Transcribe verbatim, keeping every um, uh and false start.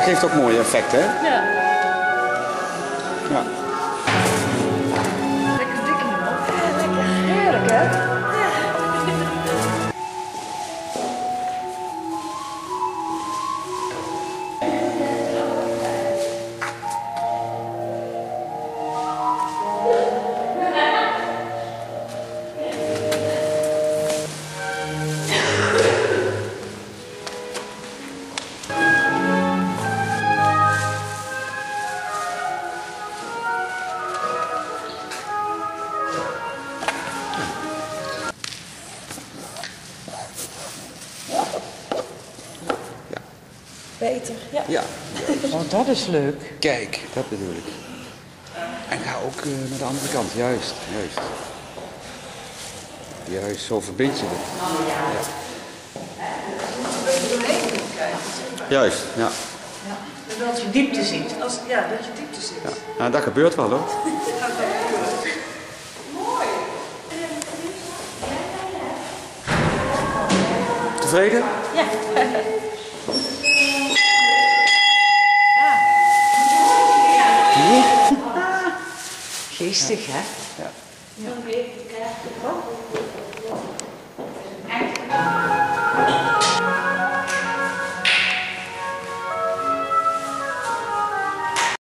geeft ook mooie effecten, hè? Ja. Ja. Lekker dik in man. Ja, lekker. Heerlijk, hè? Ja. Beter, ja. Ja. Oh, dat is leuk. Kijk, dat bedoel ik. En ga ook uh, naar de andere kant, juist, juist. Juist, zo verbind je het. Ja. Juist, ja. Ja. Dat je diepte ziet. Als, ja, dat je diepte ziet. Ja. Nou, dat gebeurt wel, hoor. Mooi. Tevreden? Ja. Geestig, hè? Ja.